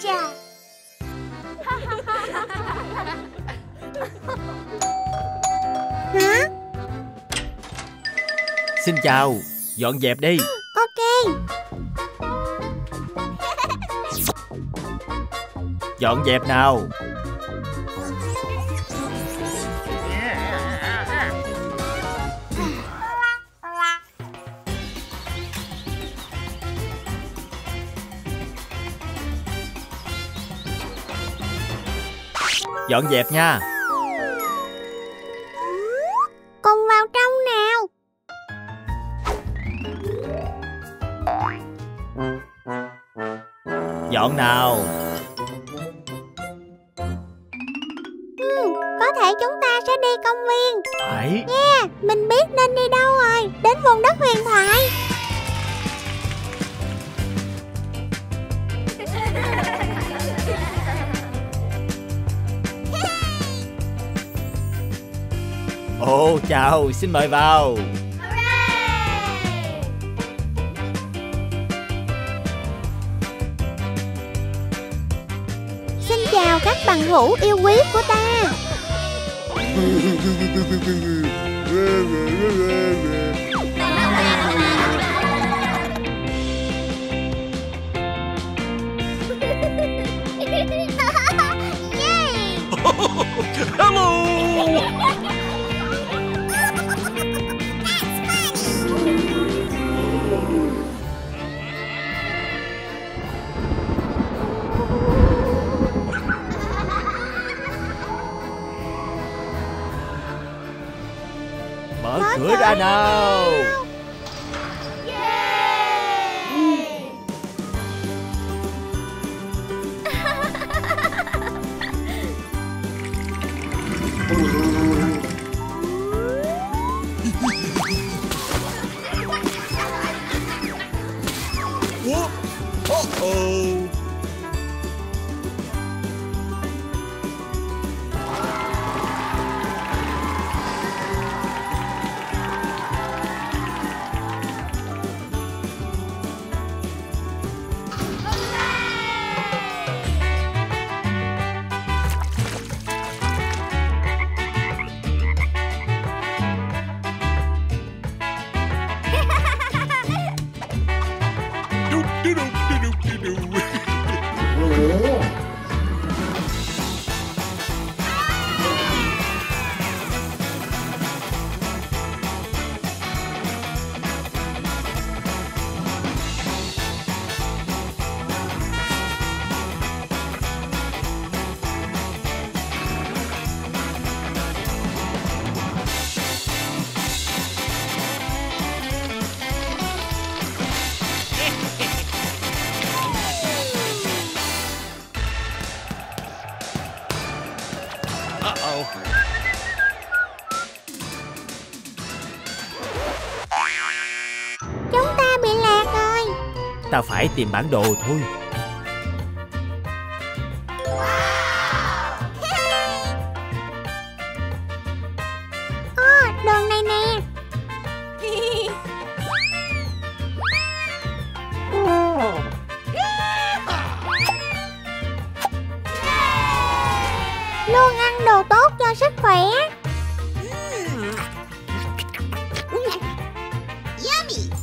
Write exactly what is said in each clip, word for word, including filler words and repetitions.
Hả? Xin chào, dọn dẹp đi. Ok. Dọn dẹp nào. Dọn dẹp nha. Cùng vào trong nào. Dọn nào. Ừ, có thể chúng ta sẽ đi công viên. Phải. Yeah, mình biết nên đi đâu rồi. Đến vùng đất huyền thoại. Ồ, chào, xin mời vào. Xin chào các bằng hữu yêu quý của ta. Hello. Mở cửa ra nào. Uh-oh. Uh-oh. Chúng ta bị lạc rồi. Ta phải tìm bản đồ thôi. Ồ, đường này nè. Luôn ăn đồ tốt cho sức khỏe. Yummy.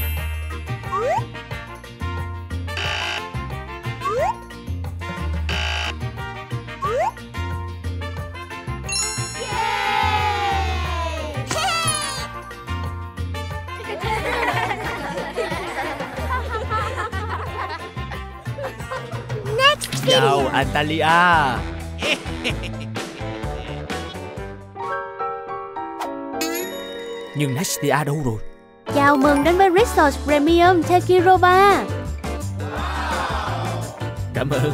Next Chào video. Antalya. Nhưng Nastia đâu rồi? Chào mừng đến với Resort Premium Tekirova. Cảm ơn.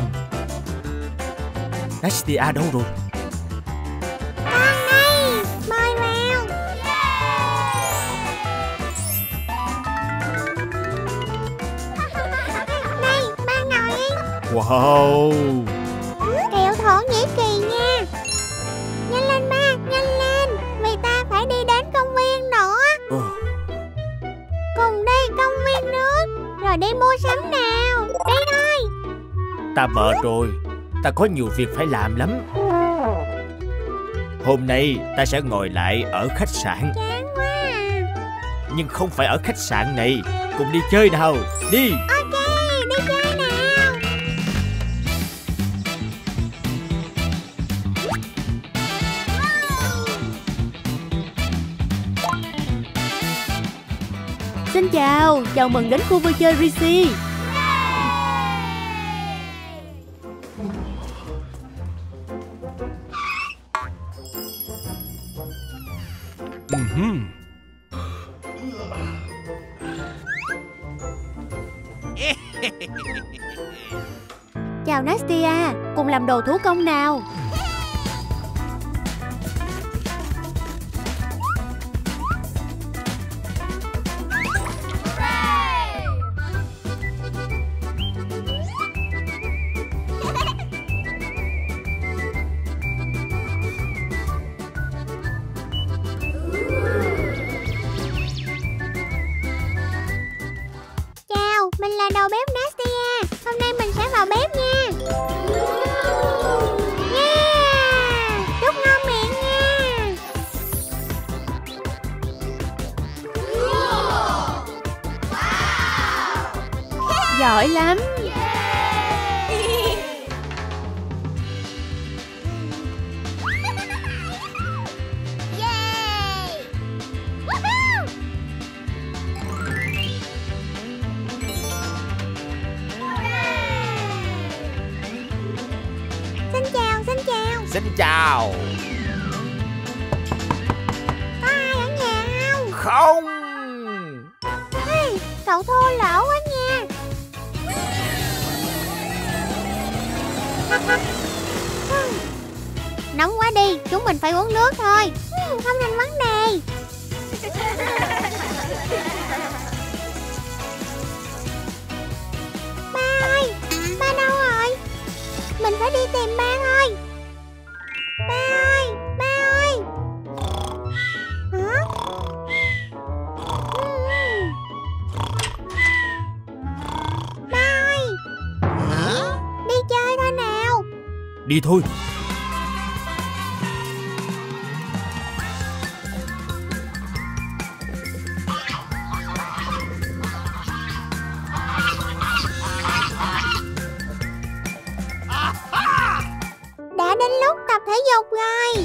Nastia đâu rồi? Con đây, mời vào. Đây, ba ngồi đi. Wow. Kẹo Thổ Nhĩ Kỳ nha. Nhanh lên ba, nhanh lên. Vì ta phải đi đến công viên nữa. Ờ. Cùng đi công viên nước. Rồi đi mua sắm nào. Đi thôi. Ta mệt rồi, ta có nhiều việc phải làm lắm. Hôm nay ta sẽ ngồi lại ở khách sạn. Chán quá à. Nhưng không phải ở khách sạn này. Cùng đi chơi nào. Đi. Ok, đi chơi nào. Xin chào, chào mừng đến khu vui chơi Rizzy. Uh-huh. Chào Nastia, cùng làm đồ thủ công nào. Chào, mình là đầu bếp Nastia. Hôm nay mình sẽ vào bếp nha. Yeah, chúc ngon miệng nha. Giỏi lắm. Xin chào, xin chào. Xin chào. Có ai ở nhà không? Không. Hey, cậu thô lỗ quá nha. Nóng quá đi, chúng mình phải uống nước thôi. Không thành vấn đề. Ba ơi, ba đâu rồi? Mình phải đi tìm ba thôi. Ba ơi, ba ơi. Hả? Ừm. Ba ơi. Đi chơi thôi nào. Đi thôi. Đã đến lúc tập thể dục rồi.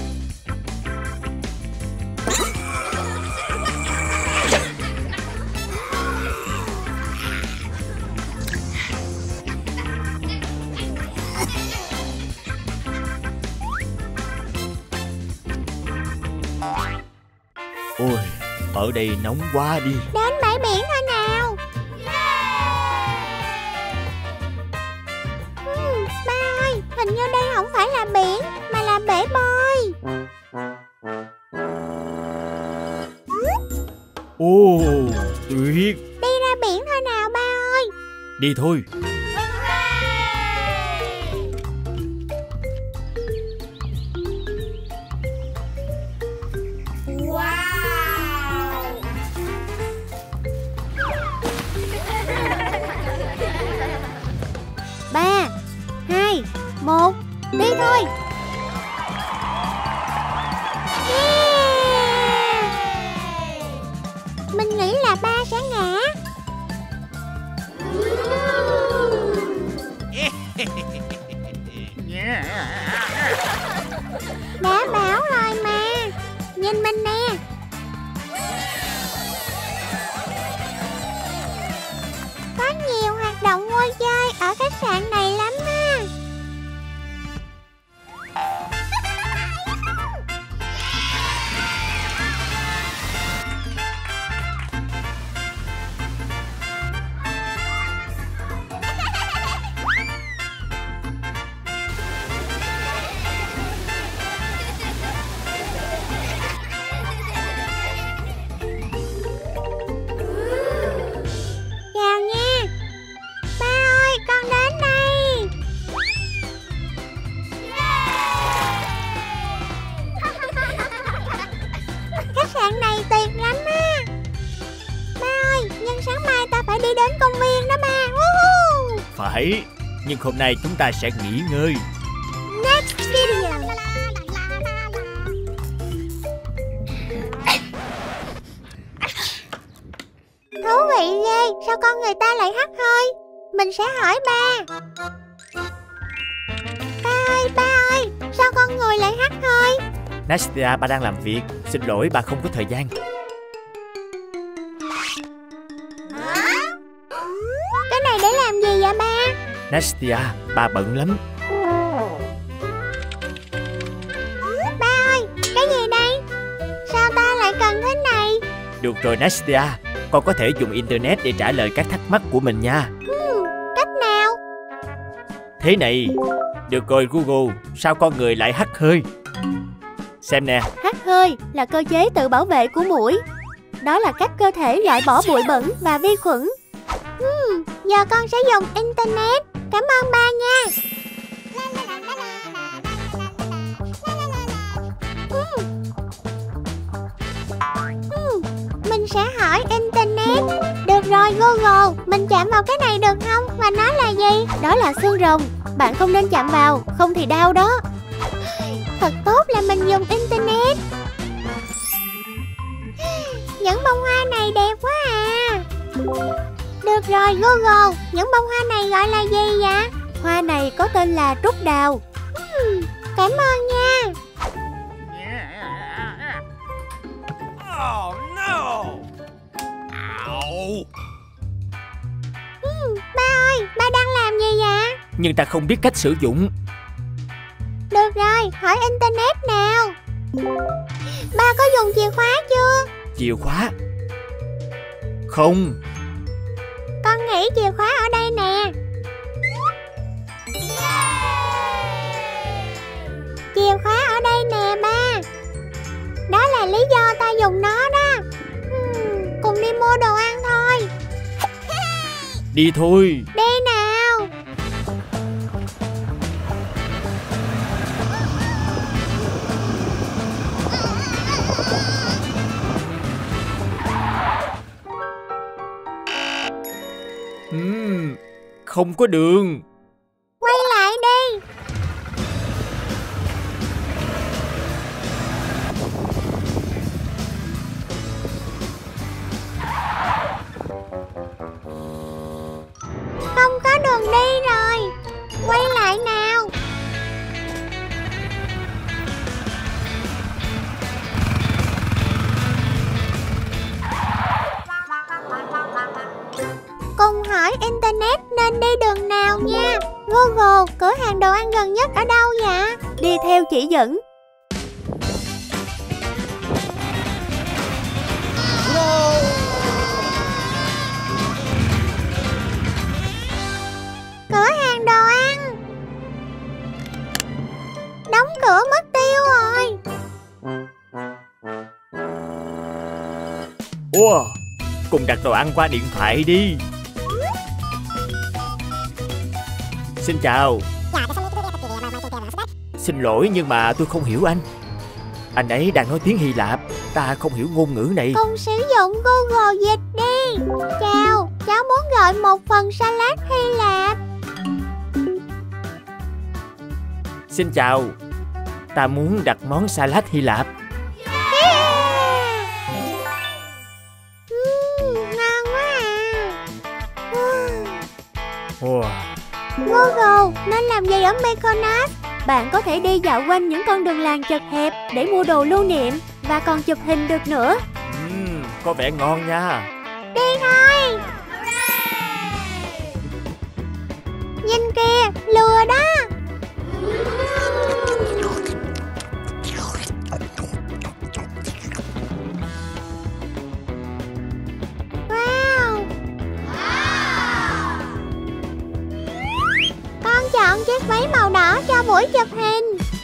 Ôi, ở đây nóng quá đi. Đến bãi biển thôi nào. Ừm, ba ơi, hình như đây không phải là biển mà là bể bơi. Ồ, tuyệt. Đi ra biển thôi nào ba ơi. Đi thôi. Ba, hai, một, đi thôi. Yeah. Mình nghĩ là ba sẽ ngã. Đã bảo rồi mà. Nhìn mình nè. Có nhiều hoạt động vui chơi ở khách sạn này lắm á. Chào nha. Ba ơi, con đến đây. Khách sạn này tuyệt lắm á. Ba ơi, nhưng sáng mai ta phải đi đến công viên đó ba. Woohoo. Phải. Nhưng hôm nay chúng ta sẽ nghỉ ngơi. Next video. Thú vị ghê, sao con người ta lại hắt hơi? Mình sẽ hỏi ba. Ba ơi, ba ơi, sao con người lại hắt hơi? Nastia, ba đang làm việc. Xin lỗi, ba không có thời gian. Cái này để làm gì vậy ba? Nastia, ba bận lắm. Ba ơi, cái gì đây? Sao ta lại cần thế này? Được rồi Nastia, con có thể dùng internet để trả lời các thắc mắc của mình nha. Hmm, cách nào? Thế này. Được rồi Google, sao con người lại hắt hơi? Xem nè. Hắt hơi là cơ chế tự bảo vệ của muỗi. Đó là cách cơ thể loại bỏ bụi bẩn và vi khuẩn. Hmm, giờ con sẽ dùng internet. Cảm ơn ba nha. Hmm. Hmm, mình sẽ hỏi internet. Được rồi Google, mình chạm vào cái này được không? Và nó là gì? Đó là xương rồng. Bạn không nên chạm vào, không thì đau đó. Thật tốt là mình dùng internet. Những bông hoa này đẹp quá à. Được rồi Google, những bông hoa này gọi là gì vậy? Hoa này có tên là trúc đào. Hmm, cảm ơn nha. Oh no. Ow. Hmm, ba ơi, ba đang làm gì vậy? Nhưng ta không biết cách sử dụng. Được rồi, hỏi internet nào. Ba có dùng chìa khóa chưa? Chìa khóa? Không. Con nghĩ chìa khóa ở đây nè. Chìa khóa ở đây nè ba. Đó là lý do ta dùng nó đó. Hmm, cùng đi mua đồ ăn thôi. Đi thôi. Đi nào. Uhm, không có đường. Quay lại đi. Không có đường đi rồi. Quay lại nào. Cùng hỏi internet nên đi đường nào nha. Google, cửa hàng đồ ăn gần nhất ở đâu vậy? Đi theo chỉ dẫn. Cửa hàng đồ ăn. Đóng cửa mất tiêu rồi. Ủa, cùng đặt đồ ăn qua điện thoại đi. Xin chào. Xin lỗi nhưng mà tôi không hiểu anh. Anh ấy đang nói tiếng Hy Lạp. Ta không hiểu ngôn ngữ này. Cùng sử dụng Google dịch đi. Chào, cháu muốn gọi một phần salad Hy Lạp. Xin chào. Ta muốn đặt món salad Hy Lạp. Uhm, ngon quá à. Wow. Google, nên làm gì ở Mykonos? Bạn có thể đi dạo quanh những con đường làng chật hẹp để mua đồ lưu niệm và còn chụp hình được nữa. Uhm, có vẻ ngon nha. Đi thôi. Nhìn kìa, lừa đó. Wow. Con chọn chiếc váy màu đỏ cho buổi chụp hình.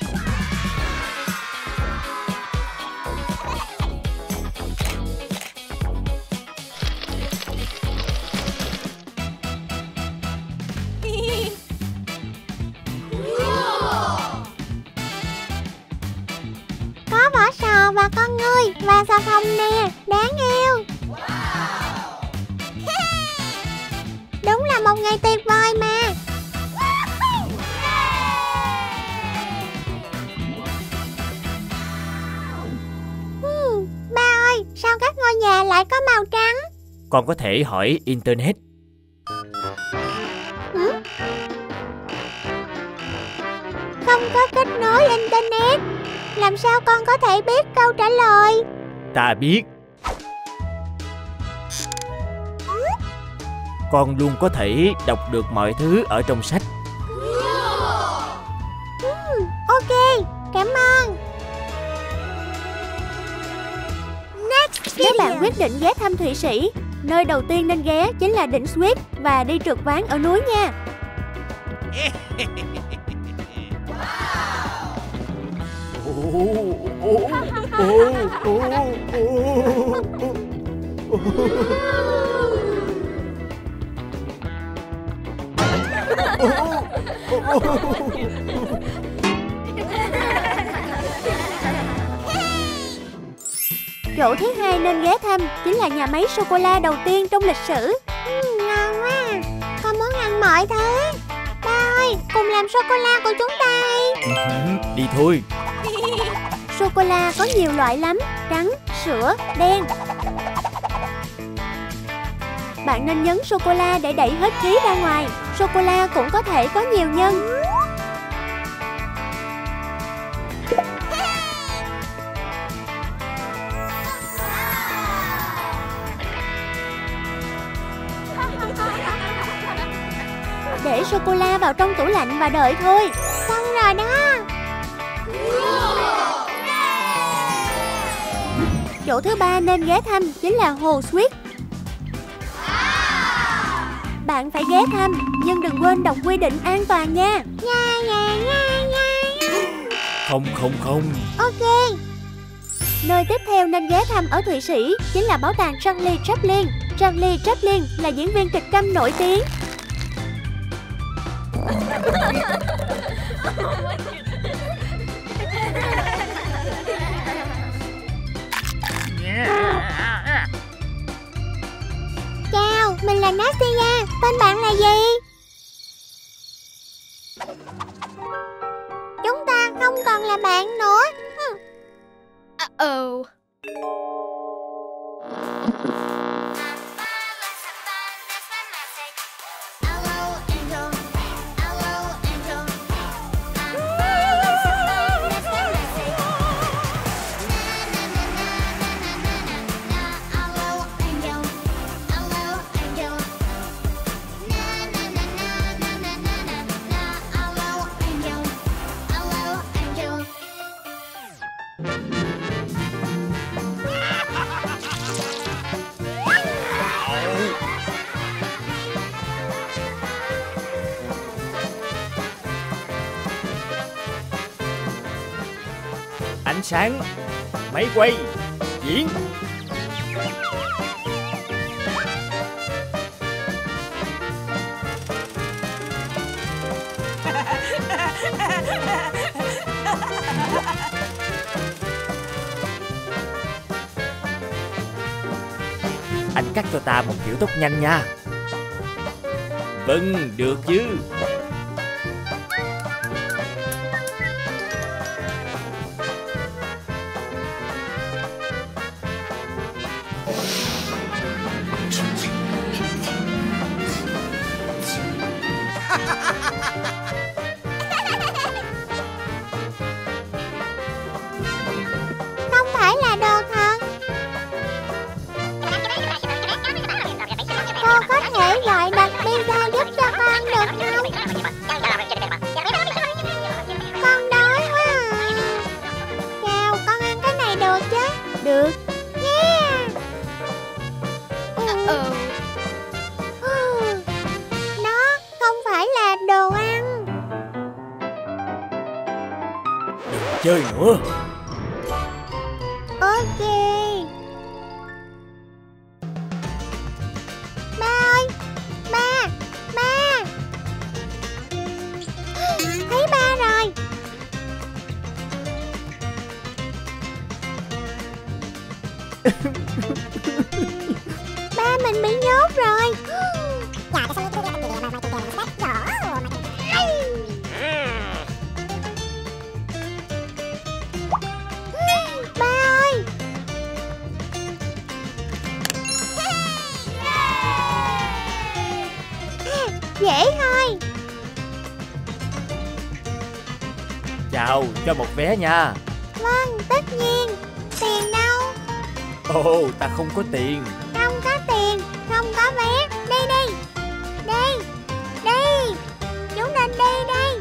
Có vỏ sò và con ngươi và xà phòng nè, đáng yêu. Đúng là một ngày tuyệt vời mà. Sao các ngôi nhà lại có màu trắng? Con có thể hỏi Internet. Hử? Không có kết nối Internet. Làm sao con có thể biết câu trả lời? Ta biết. Con luôn có thể đọc được mọi thứ ở trong sách. uhm, Ok, cảm ơn. Next Nếu bạn quyết định ghé thăm Thụy Sĩ, nơi đầu tiên nên ghé chính là đỉnh Swift và đi trượt ván ở núi nha. Chỗ thứ hai nên ghé thăm chính là nhà máy sô-cô-la đầu tiên trong lịch sử. uhm, Ngon quá. Con muốn ăn mọi thứ. Ba ơi, cùng làm sô-cô-la của chúng ta đi. Đi thôi. Sô-cô-la có nhiều loại lắm, trắng, sữa, đen. Bạn nên nhấn sô-cô-la để đẩy hết khí ra ngoài. Sô-cô-la cũng có thể có nhiều nhân. Để sô-cô-la vào trong tủ lạnh và đợi thôi. Xong rồi đó. Chỗ thứ ba nên ghé thăm chính là hồ Swift. Bạn phải ghé thăm, nhưng đừng quên đọc quy định an toàn nha. Nha nha nha nha. Không không không. Ok. Nơi tiếp theo nên ghé thăm ở Thụy Sĩ chính là bảo tàng Charlie Chaplin. Charlie Chaplin là diễn viên kịch câm nổi tiếng. Chào, mình là Nastia. Tên bạn là gì? Chúng ta không còn là bạn nữa. Uh-oh. Ánh sáng, máy quay, diễn. Anh cắt cho ta một kiểu tóc nhanh nha. Vâng, được chứ. Không phải là đồ thật. Cô có thể gọi đặt pizza giúp cho con được không? Con đói quá à. Chào, con ăn cái này được chứ? Được. Yeah. Ừ. Ừ. Nó không phải là đồ ăn. Chơi nữa. Ok. Ba ơi, ba, ba. Thấy ba rồi. Ba mình bị nhốt rồi. Dễ thôi. Chào, cho một vé nha. Vâng, tất nhiên. Tiền đâu? Ồ, ta không có tiền. Không có tiền, không có vé. Đi đi. Đi. Đi. Chúng nên đi đi.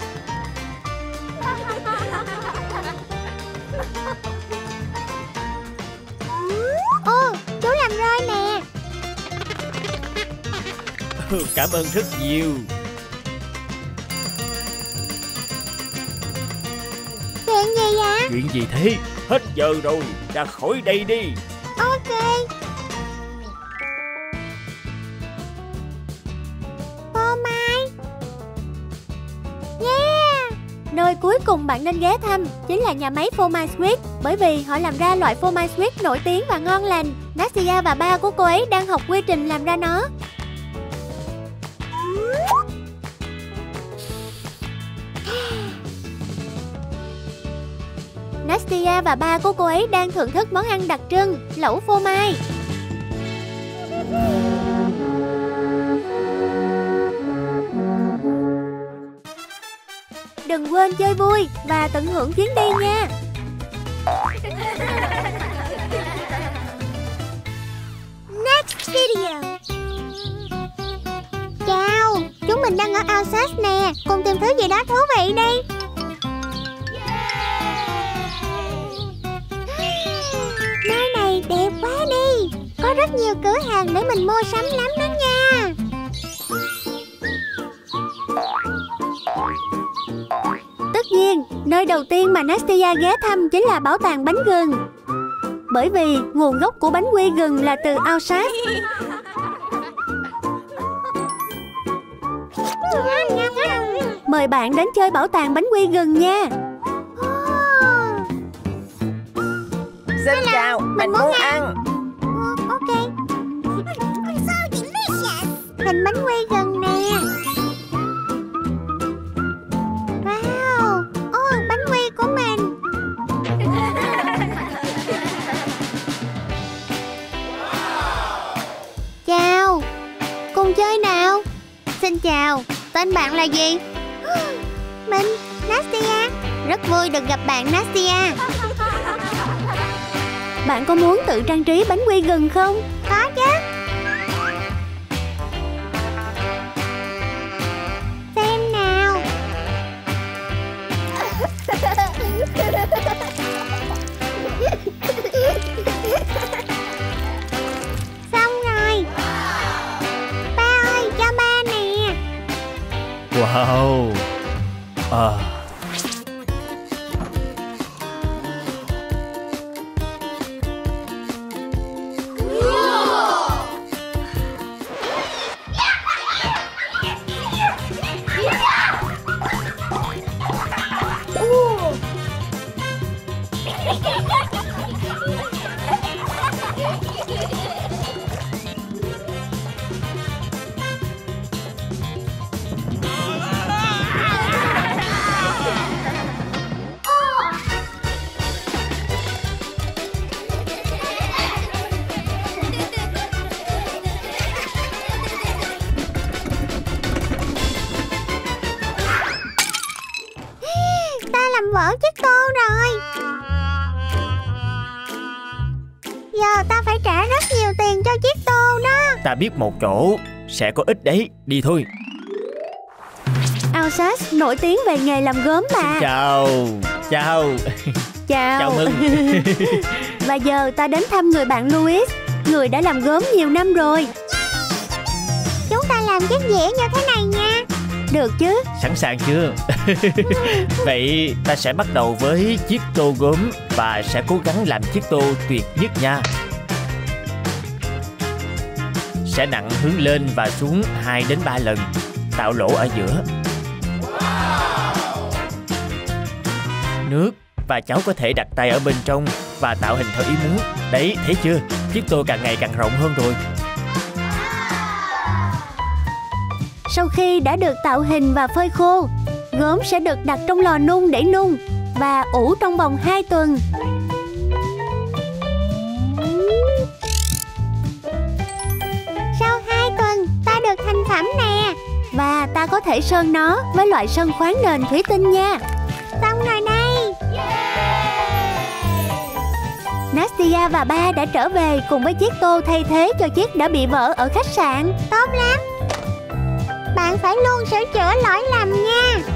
Ô, chú làm rơi nè. Cảm ơn rất nhiều. Chuyện gì vậy? Chuyện gì thế? Hết giờ rồi, ra khỏi đây đi. Ok. Phô mai. Yeah. Nơi cuối cùng bạn nên ghé thăm chính là nhà máy phô mai Sweet, bởi vì họ làm ra loại phô mai Sweet nổi tiếng và ngon lành. Nastia và ba của cô ấy đang học quy trình làm ra nó. Nastia và ba của cô ấy đang thưởng thức món ăn đặc trưng, lẩu phô mai. Đừng quên chơi vui và tận hưởng chuyến đi nha. Next video. Chào, chúng mình đang ở Alsace nè. Cùng tìm thứ gì đó thú vị đi. Nơi này đẹp quá đi. Có rất nhiều cửa hàng để mình mua sắm lắm đó nha. Tất nhiên, nơi đầu tiên mà Nastia ghé thăm chính là bảo tàng bánh gừng. Bởi vì nguồn gốc của bánh quy gừng là từ Alsace. Mời bạn đến chơi bảo tàng bánh quy gừng nha. Xin chào, mình muốn ăn. Ok. Hình bánh quy gừng nè. Wow. Ồ, bánh quy của mình. Chào. Cùng chơi nào. Xin chào. Tên bạn là gì? Mình, Nastia. Rất vui được gặp bạn Nastia. Bạn có muốn tự trang trí bánh quy gừng không? Có chứ. Xem nào. Xong rồi. Ba ơi, cho ba nè. Wow. À. Vỡ chiếc tô rồi. Giờ ta phải trả rất nhiều tiền cho chiếc tô đó. Ta biết một chỗ sẽ có ích đấy. Đi thôi. Alsace nổi tiếng về nghề làm gốm mà. Chào. Chào. Chào. Chào mừng. Và giờ ta đến thăm người bạn Louis, người đã làm gốm nhiều năm rồi. Chúng ta làm chiếc dĩa như thế này nha. Được chứ. Sẵn sàng chưa? Vậy ta sẽ bắt đầu với chiếc tô gốm và sẽ cố gắng làm chiếc tô tuyệt nhất nha. Sẽ nặng hướng lên và xuống hai đến ba lần, tạo lỗ ở giữa. Nước và cháu có thể đặt tay ở bên trong và tạo hình theo ý muốn. Đấy, thấy chưa? Chiếc tô càng ngày càng rộng hơn rồi. Sau khi đã được tạo hình và phơi khô, gốm sẽ được đặt trong lò nung để nung và ủ trong vòng hai tuần. Sau hai tuần ta được thành phẩm nè. Và ta thể sơn nó với loại sơn khoáng nền thủy tinh nha. Xong rồi đây. Nastia và ba đã trở về cùng với chiếc tô thay thế cho chiếc đã bị vỡ ở khách sạn. Tốt lắm. Bạn phải luôn sửa chữa lỗi lầm nha.